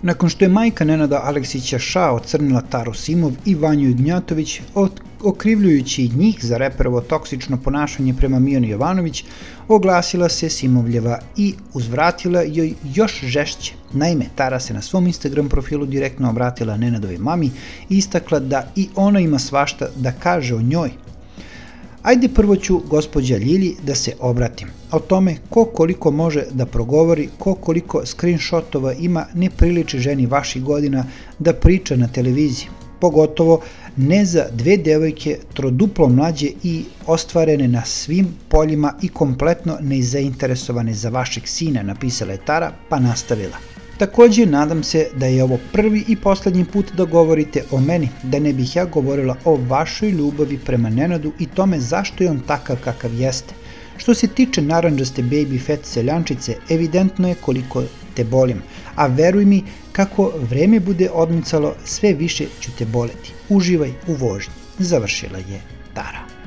Nakon što je majka Nenada Aleksića Ša ocrnila Taru Simov i Vanju Ignjatović, okrivljujući njih za reperovo toksično ponašanje prema Mijani Jovanović, oglasila se Simovljeva i uzvratila joj još žešće. Naime, Tara se na svom Instagram profilu direktno obratila Nenadovoj mami i istakla da i ona ima svašta da kaže o njoj. Ajde prvo ću, gospođa Ljilji, da se obratim. O tome ko koliko može da progovori, ko koliko screenshotova ima, ne priliči ženi vaših godina da priča na televiziji. Pogotovo ne za dve devojke troduplo mlađe i ostvarene na svim poljima i kompletno nezainteresovane za vašeg sina, napisala je Tara, pa nastavila. Također, nadam se da je ovo prvi i poslednji put da govorite o meni, da ne bih ja govorila o vašoj ljubavi prema Nenadu i tome zašto je on takav kakav jeste. Što se tiče narandžaste baby fat seljančice, evidentno je koliko te bolim, a veruj mi, kako vreme bude odmicalo, sve više ću te boleti. Uživaj u vožnji, završila je Tara.